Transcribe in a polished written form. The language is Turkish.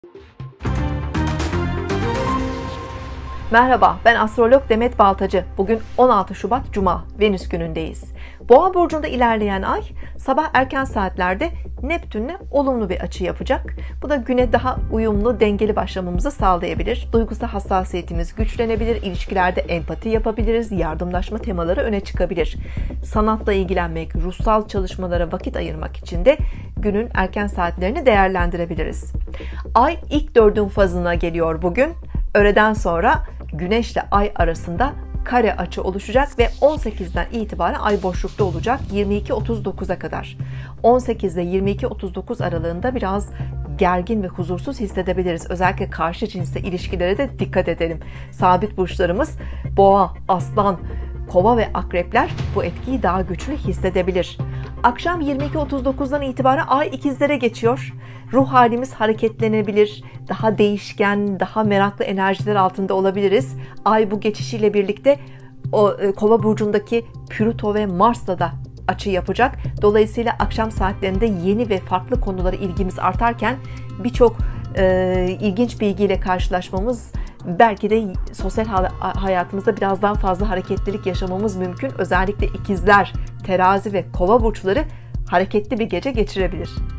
Merhaba, ben astrolog Demet Baltacı. Bugün 16 Şubat Cuma, Venüs günündeyiz. Boğa burcunda ilerleyen ay sabah erken saatlerde Neptün'le olumlu bir açı yapacak. Bu da güne daha uyumlu, dengeli başlamamızı sağlayabilir. Duygusal hassasiyetimiz güçlenebilir, ilişkilerde empati yapabiliriz, yardımlaşma temaları öne çıkabilir. Sanatla ilgilenmek, ruhsal çalışmalara vakit ayırmak için de günün erken saatlerini değerlendirebiliriz. Ay ilk dördün fazına geliyor bugün. Öğleden sonra Güneş ile Ay arasında kare açı oluşacak ve 18'den itibaren Ay boşlukta olacak 22.39'a kadar. 18 ile 22.39 aralığında biraz gergin ve huzursuz hissedebiliriz. Özellikle karşı cinsle ilişkilere de dikkat edelim. Sabit burçlarımız Boğa, Aslan, Kova ve Akrepler bu etkiyi daha güçlü hissedebilir. Akşam 22.39'dan itibaren Ay ikizlere geçiyor. Ruh halimiz hareketlenebilir, daha değişken, daha meraklı enerjiler altında olabiliriz. Ay bu geçişiyle birlikte Kova burcundaki Plüto ve Mars'la da açı yapacak. Dolayısıyla akşam saatlerinde yeni ve farklı konulara ilgimiz artarken birçok ilginç bilgiyle karşılaşmamız, belki de sosyal hayatımızda biraz daha fazla hareketlilik yaşamamız mümkün. Özellikle ikizler, terazi ve kova burçları hareketli bir gece geçirebilir.